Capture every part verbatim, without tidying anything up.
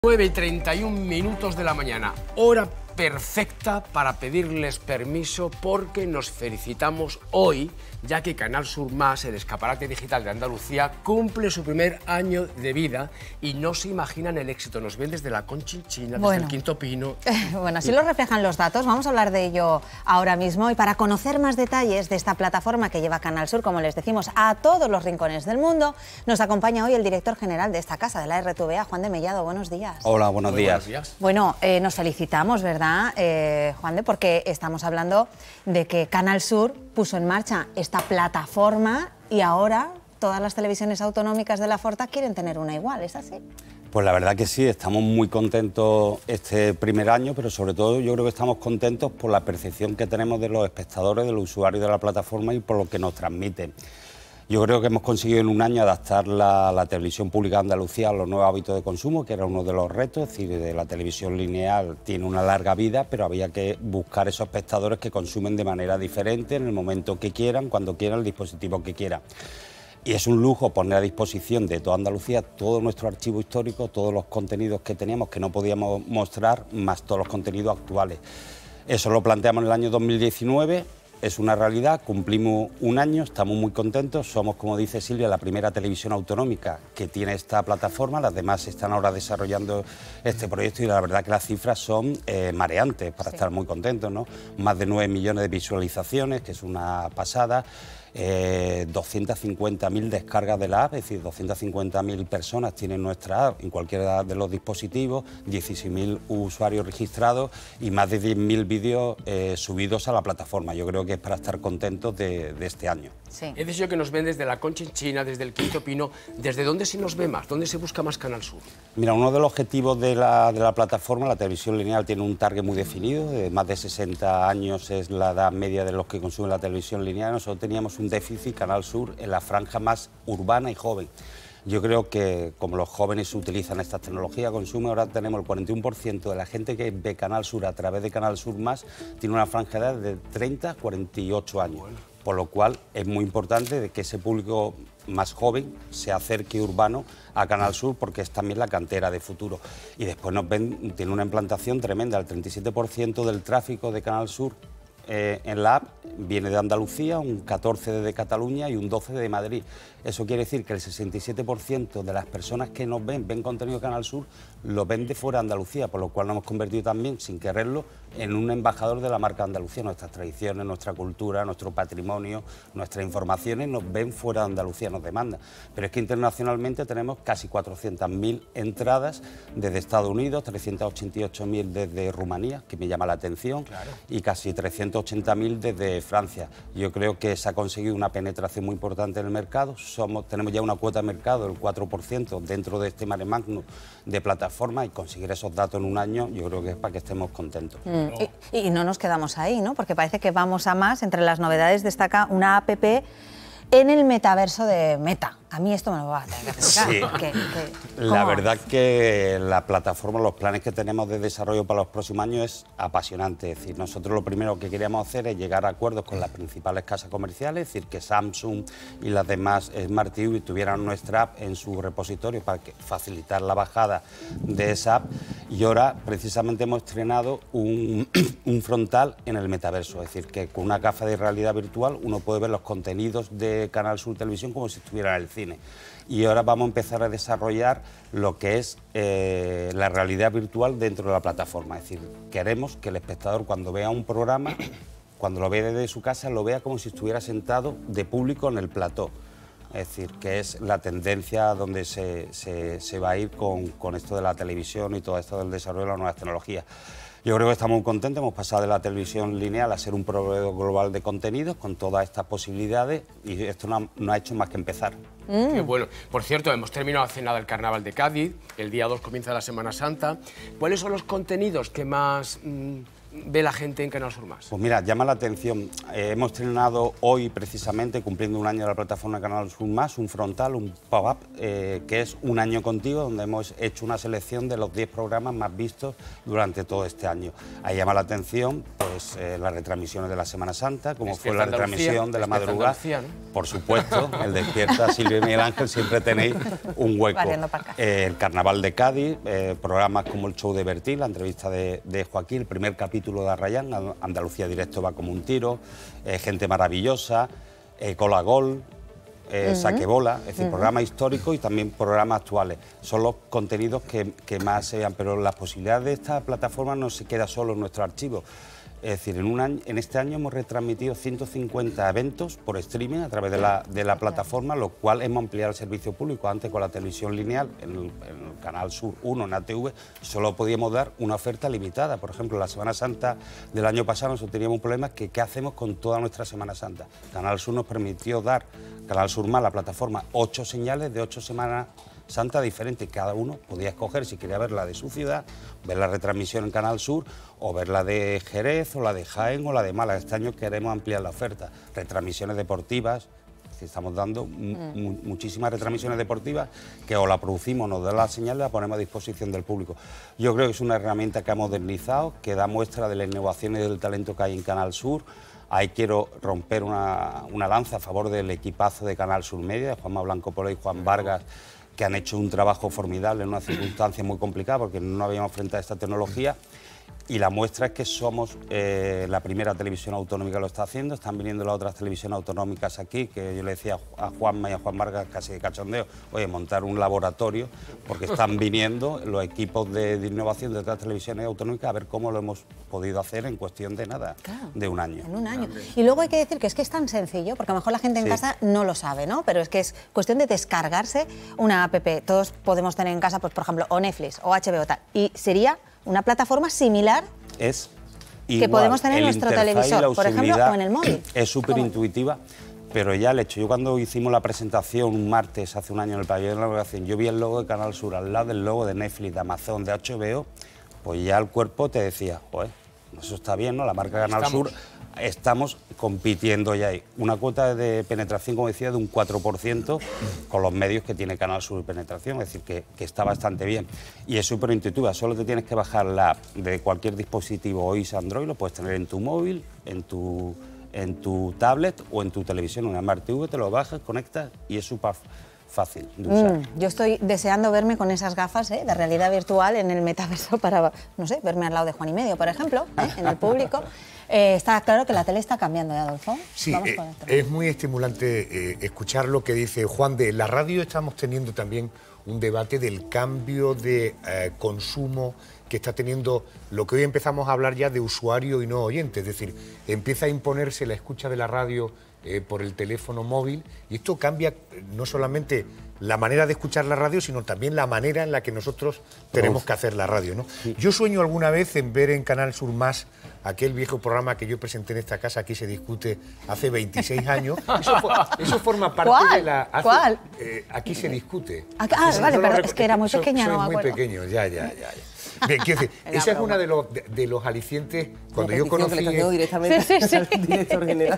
nueve y treinta y un minutos de la mañana, hora perfecta para pedirles permiso porque nos felicitamos hoy, ya que Canal Sur Más, el escaparate digital de Andalucía, cumple su primer año de vida y no se imaginan el éxito. Nos ven desde la Conchinchina, bueno. desde el Quinto Pino. Bueno, así lo reflejan los datos. Vamos a hablar de ello ahora mismo y para conocer más detalles de esta plataforma que lleva Canal Sur, como les decimos, a todos los rincones del mundo, nos acompaña hoy el director general de esta casa, de la R T V A, Juan de Mellado. Buenos días. Hola, buenos días. buenos días. Bueno, eh, nos felicitamos, ¿verdad, eh, Juan de? Porque estamos hablando de que Canal Sur puso en marcha esta plataforma y ahora todas las televisiones autonómicas de la Forta quieren tener una igual, ¿es así? Pues la verdad que sí, estamos muy contentos este primer año, pero sobre todo yo creo que estamos contentos por la percepción que tenemos de los espectadores, de los usuarios de la plataforma y por lo que nos transmiten. Yo creo que hemos conseguido en un año adaptar la, la televisión pública de Andalucía a los nuevos hábitos de consumo, que era uno de los retos. Es decir, la televisión lineal tiene una larga vida, pero había que buscar esos espectadores que consumen de manera diferente, en el momento que quieran, cuando quieran, el dispositivo que quieran. Y es un lujo poner a disposición de toda Andalucía todo nuestro archivo histórico, todos los contenidos que teníamos que no podíamos mostrar, más todos los contenidos actuales. Eso lo planteamos en el año dos mil diecinueve. Es una realidad, cumplimos un año, estamos muy contentos, somos, como dice Silvia, la primera televisión autonómica que tiene esta plataforma, las demás están ahora desarrollando este proyecto y la verdad que las cifras son eh, mareantes para sí. estar muy contentos, ¿no? Más de nueve millones de visualizaciones, que es una pasada, eh, doscientas cincuenta mil descargas de la app, es decir, doscientas cincuenta mil personas tienen nuestra app en cualquiera de los dispositivos, dieciséis mil usuarios registrados y más de diez mil vídeos eh, subidos a la plataforma. Yo creo que es para estar contentos de, de este año. Sí. He dicho que nos ven desde la Conchinchina, desde el Quinto Pino. ¿Desde dónde se nos ve más? ¿Dónde se busca más Canal Sur? Mira, uno de los objetivos de la, de la plataforma, la televisión lineal, tiene un target muy definido. De más de sesenta años es la edad media de los que consumen la televisión lineal. Nosotros teníamos un déficit, Canal Sur, en la franja más urbana y joven. Yo creo que como los jóvenes utilizan estas tecnologías, consumen, ahora tenemos el cuarenta y uno por ciento de la gente que ve Canal Sur a través de Canal Sur Más, tiene una franja de edad de treinta a cuarenta y ocho años. Bueno. Por lo cual es muy importante de que ese público más joven se acerque urbano a Canal Sur porque es también la cantera de futuro. Y después nos ven, tiene una implantación tremenda, el treinta y siete por ciento del tráfico de Canal Sur Eh, en la app viene de Andalucía, un catorce por ciento de Cataluña y un doce por ciento de Madrid. Eso quiere decir que el sesenta y siete por ciento de las personas que nos ven, ven contenido de Canal Sur, lo ven de fuera de Andalucía, por lo cual nos hemos convertido también, sin quererlo, en un embajador de la marca Andalucía. Nuestras tradiciones, nuestra cultura, nuestro patrimonio, nuestras informaciones nos ven fuera de Andalucía, nos demandan. Pero es que internacionalmente tenemos casi cuatrocientas mil entradas desde Estados Unidos, trescientas ochenta y ocho mil desde Rumanía, que me llama la atención, claro. y casi trescientas ochenta mil desde Francia. Yo creo que se ha conseguido una penetración muy importante en el mercado. Somos, tenemos ya una cuota de mercado del cuatro por ciento dentro de este mare magnum de plataforma y conseguir esos datos en un año yo creo que es para que estemos contentos. Mm, y, y no nos quedamos ahí, ¿no? Porque parece que vamos a más. Entre las novedades destaca una app en el metaverso de Meta. A mí esto me lo va a tener que explicar. Sí. ¿Qué, qué, la verdad es que la plataforma, los planes que tenemos de desarrollo para los próximos años es apasionante. Es decir, nosotros lo primero que queríamos hacer es llegar a acuerdos con las principales casas comerciales, es decir, que Samsung y las demás Smart T V tuvieran nuestra app en su repositorio para que, facilitar la bajada de esa app. Y ahora precisamente hemos estrenado un, un frontal en el metaverso, es decir, que con una gafa de realidad virtual uno puede ver los contenidos de Canal Sur Televisión como si estuviera en el cine. Y ahora vamos a empezar a desarrollar lo que es eh, la realidad virtual dentro de la plataforma. Es decir, queremos que el espectador cuando vea un programa, cuando lo ve desde su casa, lo vea como si estuviera sentado de público en el plató. Es decir, que es la tendencia donde se, se, se va a ir con, con esto de la televisión y todo esto del desarrollo de las nuevas tecnologías. Yo creo que estamos muy contentos, hemos pasado de la televisión lineal a ser un proveedor global de contenidos con todas estas posibilidades y esto no ha, no ha hecho más que empezar. Mm. Qué bueno. Por cierto, hemos terminado hace nada el Carnaval de Cádiz, el día dos comienza la Semana Santa. ¿Cuáles son los contenidos que más mmm, ve la gente en Canal Sur Más? Pues mira, llama la atención. Eh, hemos estrenado hoy, precisamente, cumpliendo un año de la plataforma Canal Sur Más, un frontal, un pop-up, eh, que es Un Año Contigo, donde hemos hecho una selección de los diez programas más vistos durante todo este año. Ahí llama la atención pues eh, las retransmisiones de la Semana Santa, como Despierta fue la Andalucía, retransmisión de la Despierta madrugada. Andalucía, ¿no? Por supuesto, el Despierta, Silvia y Miguel Ángel, siempre tenéis un hueco. Barriendo para casa. Eh, el Carnaval de Cádiz, eh, programas como el Show de Bertín, la entrevista de, de Joaquín, el primer capítulo de Arrayán, Andalucía Directo va como un tiro, eh, Gente Maravillosa, eh, Cola Gol, eh, uh-huh. Saque Bola, es decir, uh-huh. programas históricos y también programas actuales. Son los contenidos que, que más se vean, pero las posibilidades de esta plataforma no se queda solo en nuestro archivo. Es decir, en, un año, en este año hemos retransmitido ciento cincuenta eventos por streaming a través de la, de la plataforma, lo cual hemos ampliado el servicio público. Antes, con la televisión lineal, en el, en el Canal Sur uno, en A T V, solo podíamos dar una oferta limitada. Por ejemplo, la Semana Santa del año pasado nosotros teníamos un problema que ¿qué hacemos con toda nuestra Semana Santa? Canal Sur nos permitió dar, Canal Sur Más, la plataforma, ocho señales de ocho semanas Santa diferente, cada uno podía escoger si quería ver la de su ciudad, ver la retransmisión en Canal Sur o ver la de Jerez o la de Jaén o la de Málaga. Este año queremos ampliar la oferta, retransmisiones deportivas, estamos dando mu muchísimas retransmisiones deportivas que o la producimos, nos da la señal y la ponemos a disposición del público. Yo creo que es una herramienta que ha modernizado, que da muestra de la innovación y del talento que hay en Canal Sur. Ahí quiero romper una, una lanza a favor del equipazo de Canal Sur Media, Juanma Blanco Polo y Juan Vargas, que han hecho un trabajo formidable en una circunstancia muy complicada porque no habíamos enfrentado esta tecnología. Y la muestra es que somos eh, la primera televisión autonómica que lo está haciendo. Están viniendo las otras televisiones autonómicas aquí, que yo le decía a Juanma y a Juan Vargas casi de cachondeo, oye, montar un laboratorio, porque están viniendo los equipos de, de innovación de otras televisiones autonómicas a ver cómo lo hemos podido hacer en cuestión de nada, claro, de un año. En un año. Y luego hay que decir que es que es tan sencillo, porque a lo mejor la gente en sí. casa no lo sabe, ¿no? Pero es que es cuestión de descargarse una app. Todos podemos tener en casa, pues por ejemplo, o Netflix o H B O tal, y sería una plataforma similar es que igual, podemos tener en nuestro televisor, por ejemplo, o en el móvil. Es súper intuitiva, pero ya el hecho, yo cuando hicimos la presentación un martes hace un año en el pabellón de la navegación, yo vi el logo de Canal Sur al lado del logo de Netflix, de Amazon, de H B O, pues ya el cuerpo te decía, joder, eso está bien, ¿no? La marca Canal Sur, estamos compitiendo ya ahí. Una cuota de penetración, como decía, de un cuatro por ciento con los medios que tiene Canal Sur de penetración, es decir, que, que está bastante bien. Y es súper intuitiva, solo te tienes que bajar la app de cualquier dispositivo I O S Android, lo puedes tener en tu móvil, en tu, en tu tablet o en tu televisión, una Smart T V, te lo bajas, conectas y es súper fácil de usar. Mm, yo estoy deseando verme con esas gafas ¿eh? de realidad virtual en el metaverso para, no sé, verme al lado de Juan y Medio, por ejemplo, ¿eh? en el público. Eh, está claro que la tele está cambiando, ¿eh, Adolfo? Sí, Vamos eh, con esto. Es muy estimulante eh, escuchar lo que dice Juan. De la radio estamos teniendo también un debate del cambio de eh, consumo que está teniendo lo que hoy empezamos a hablar ya de usuario y no oyente. Es decir, empieza a imponerse la escucha de la radio eh, por el teléfono móvil y esto cambia eh, no solamente la manera de escuchar la radio, sino también la manera en la que nosotros tenemos Uf. que hacer la radio, ¿no? Sí. Yo sueño alguna vez en ver en Canal Sur Más aquel viejo programa que yo presenté en esta casa, Aquí se discute, hace veintiséis años. Eso, for, eso forma parte ¿Cuál? de la... Hace, ¿Cuál? Eh, Aquí se discute. Ah, ah vale, no, perdón, no, es que era muy pequeña, soy no me muy acuerdo. pequeño, ya, ya, ya. ya. Bien, quiero decir, esa es una de los, de, de los alicientes. Cuando yo conocí... Que le directamente sí, sí, sí. al director general.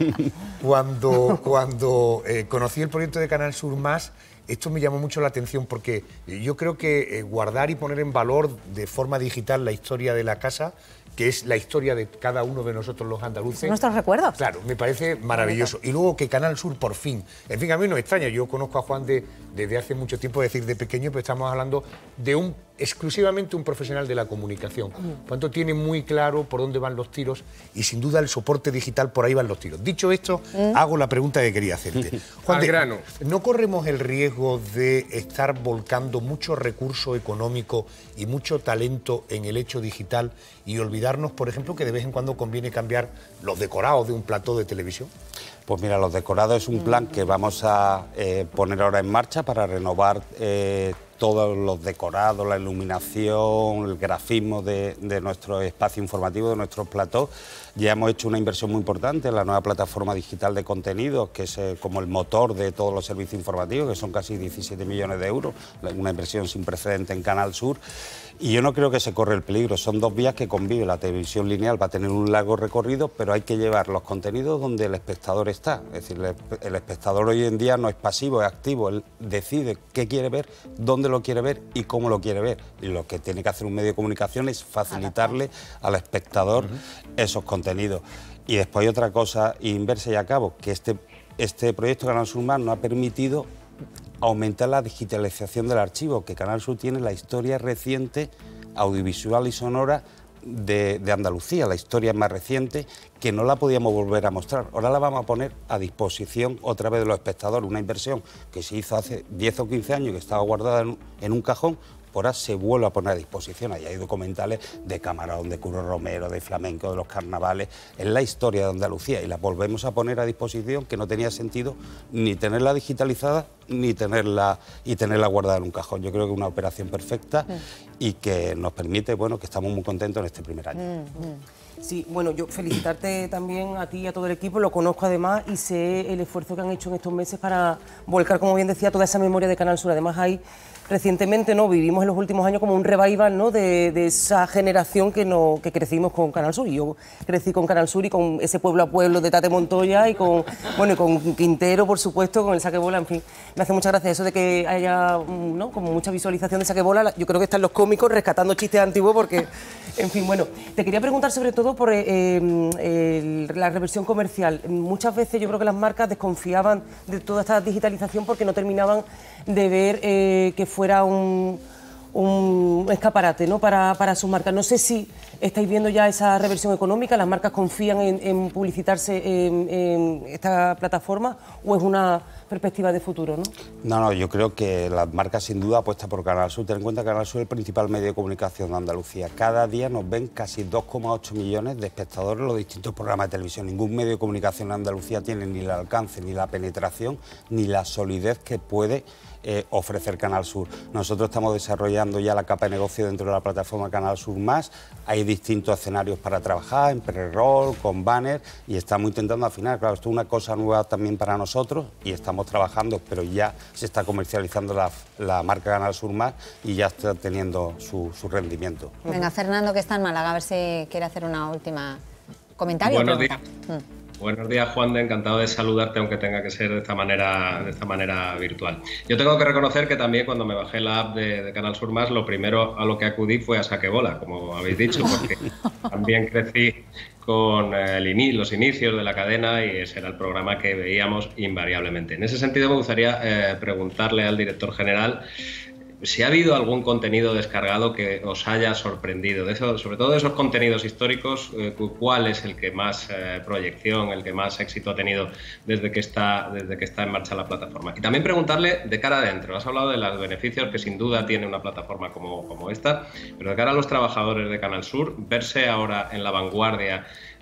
Cuando, cuando eh, conocí el proyecto de Canal Sur Más, esto me llamó mucho la atención porque yo creo que eh, guardar y poner en valor de forma digital la historia de la casa, que es la historia de cada uno de nosotros los andaluces. Son nuestros recuerdos. Claro, me parece maravilloso. Y luego que Canal Sur por fin, en fin, a mí no me extraña, yo conozco a Juan de, desde hace mucho tiempo, es decir, de pequeño, pero estamos hablando de un exclusivamente un profesional de la comunicación. Por lo tanto, tiene muy claro por dónde van los tiros y sin duda el soporte digital por ahí van los tiros. Dicho esto, ¿Mm? hago la pregunta que quería hacerte. Juan, Al grano. ¿No corremos el riesgo de estar volcando mucho recurso económico y mucho talento en el hecho digital y olvidarnos, por ejemplo, que de vez en cuando conviene cambiar los decorados de un plató de televisión? Pues mira, los decorados es un plan que vamos a eh, poner ahora en marcha para renovar eh, todos los decorados, la iluminación, el grafismo de, de nuestro espacio informativo, de nuestros platós. Ya hemos hecho una inversión muy importante en la nueva plataforma digital de contenidos, que es eh, como el motor de todos los servicios informativos, que son casi diecisiete millones de euros, una inversión sin precedente en Canal Sur. Y yo no creo que se corre el peligro, son dos vías que conviven. La televisión lineal va a tener un largo recorrido, pero hay que llevar los contenidos donde el espectador está. Es decir, el espectador hoy en día no es pasivo, es activo, él decide qué quiere ver, dónde lo quiere ver y cómo lo quiere ver. Y lo que tiene que hacer un medio de comunicación es facilitarle al espectador uh-huh. esos contenidos. Y después hay otra cosa inversa y a cabo, que este, este proyecto Canal Sur Más nos ha permitido aumentar la digitalización del archivo, que Canal Sur tiene la historia reciente, audiovisual y sonora de, de Andalucía, la historia más reciente, que no la podíamos volver a mostrar. Ahora la vamos a poner a disposición otra vez de los espectadores, una inversión que se hizo hace diez o quince años, que estaba guardada en un, en un cajón, ahora se vuelve a poner a disposición. Ahí hay documentales de Camarón, de Curro Romero, de flamenco, de los carnavales. Es la historia de Andalucía y la volvemos a poner a disposición, que no tenía sentido ni tenerla digitalizada ni tenerla y tenerla guardada en un cajón. Yo creo que es una operación perfecta mm. y que nos permite, bueno, que estamos muy contentos en este primer año. Mm, mm. Sí, bueno, yo felicitarte también a ti y a todo el equipo, lo conozco además y sé el esfuerzo que han hecho en estos meses para volcar, como bien decía, toda esa memoria de Canal Sur. Además hay recientemente, ¿no?, vivimos en los últimos años como un revival, ¿no?, de, de esa generación que, no, que crecimos con Canal Sur. Y yo crecí con Canal Sur y con ese pueblo a pueblo de Tate Montoya y con, bueno, y con Quintero, por supuesto, con el saquebola, en fin. Me hace mucha gracia eso de que haya, ¿no?, como mucha visualización de saquebola. Yo creo que están los cómicos rescatando chistes antiguos porque, en fin, bueno. Te quería preguntar sobre todo por eh, eh, la reversión comercial. Muchas veces yo creo que las marcas desconfiaban de toda esta digitalización porque no terminaban de ver eh, que fuera un, un escaparate, ¿no?, para, para sus marcas. No sé si estáis viendo ya esa reversión económica, las marcas confían en, en publicitarse en, en esta plataforma o es una perspectiva de futuro, ¿no? No, no, yo creo que las marcas sin duda apuestan por Canal Sur. Ten en cuenta que Canal Sur es el principal medio de comunicación de Andalucía. Cada día nos ven casi dos coma ocho millones de espectadores en los distintos programas de televisión. Ningún medio de comunicación en Andalucía tiene ni el alcance, ni la penetración, ni la solidez que puede eh, ofrecer Canal Sur. Nosotros estamos desarrollando ya la capa de negocio dentro de la plataforma Canal Sur Más. Hay distintos escenarios para trabajar, en pre-roll, con banner, y estamos intentando afinar. Claro, esto es una cosa nueva también para nosotros y estamos trabajando, pero ya se está comercializando la, la marca Canal Sur Más y ya está teniendo su, su rendimiento. Venga, Fernando, que está en Málaga, a ver si quiere hacer una última comentario. Buenos días. Mm. Buenos días, Juan de, encantado de saludarte, aunque tenga que ser de esta manera, de esta manera virtual. Yo tengo que reconocer que también cuando me bajé la app de, de Canal Sur Más, lo primero a lo que acudí fue a Saquebola, como habéis dicho, porque también crecí con el ini, los inicios de la cadena y ese era el programa que veíamos invariablemente. En ese sentido me gustaría eh, preguntarle al director general si ha habido algún contenido descargado que os haya sorprendido, de eso, sobre todo de esos contenidos históricos, eh, ¿cuál es el que más eh, proyección, el que más éxito ha tenido desde que, está, desde que está en marcha la plataforma? Y también preguntarle de cara adentro, has hablado de los beneficios que sin duda tiene una plataforma como, como esta, pero de cara a los trabajadores de Canal Sur, verse ahora en la vanguardia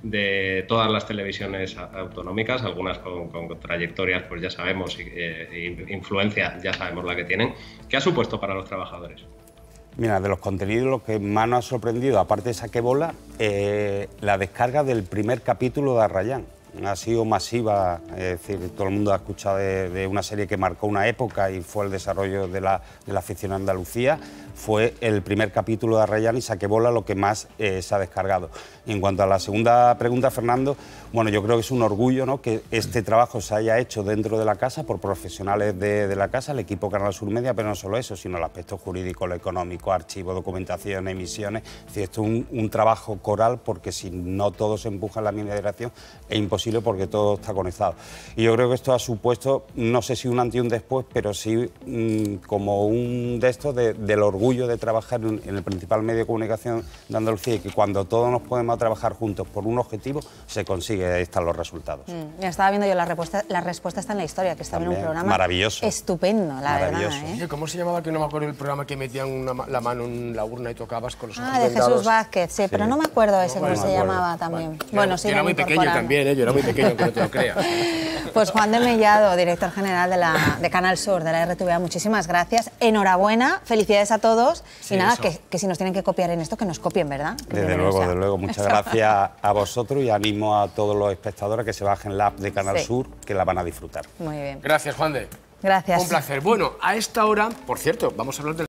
de todas las televisiones autonómicas, algunas con, con trayectorias, pues ya sabemos, eh, influencia, ya sabemos la que tienen. ¿Qué ha supuesto para los trabajadores? Mira, de los contenidos lo que más nos ha sorprendido, aparte de Saquebola, eh, la descarga del primer capítulo de Arrayán. Ha sido masiva, es decir, todo el mundo ha escuchado de, de una serie que marcó una época y fue el desarrollo de la, de la ficción en Andalucía. Fue el primer capítulo de Arrayán y Saquebola lo que más eh, se ha descargado. Y en cuanto a la segunda pregunta, Fernando, bueno, yo creo que es un orgullo, ¿no?, que este trabajo se haya hecho dentro de la casa por profesionales de, de la casa, el equipo Canal Sur Media, pero no solo eso, sino el aspecto jurídico, lo económico, archivo, documentación, emisiones. Es decir, esto es un, un trabajo coral porque si no todo se empuja en la misma dirección es imposible porque todo está conectado. Y yo creo que esto ha supuesto, no sé si un antes y un después, pero sí mmm, como un de estos de, del orgullo de trabajar en, en el principal medio de comunicación de Andalucía y que cuando todos nos podemos trabajar juntos por un objetivo se consigue, ahí están los resultados. Mm, ya estaba viendo yo la respuesta, la respuesta está en la historia, que está en un programa maravilloso, estupendo, la maravilloso. verdad. ¿eh? ¿Cómo se llamaba? Que no me acuerdo el programa que metían una, la mano en la urna y tocabas con los ojos Ah, de vendados. Jesús Vázquez, sí, sí, pero no me acuerdo ese no, cómo bueno, se me llamaba también. Bueno, bueno, sí, yo era muy pequeño también, ¿eh? Yo era muy pequeño, que no te lo creas. Pues Juan de Mellado, director general de, la, de Canal Sur, de la R T V A, muchísimas gracias. Enhorabuena, felicidades a todos. Sí, y nada, que, que si nos tienen que copiar en esto, que nos copien, ¿verdad? Que desde luego, desde luego. Muchas gracias a vosotros y animo a todos los espectadores a que se bajen la app de Canal sí. Sur, que la van a disfrutar. Muy bien. Gracias, Juan de. Gracias. Un placer. Bueno, a esta hora, por cierto, vamos a hablar del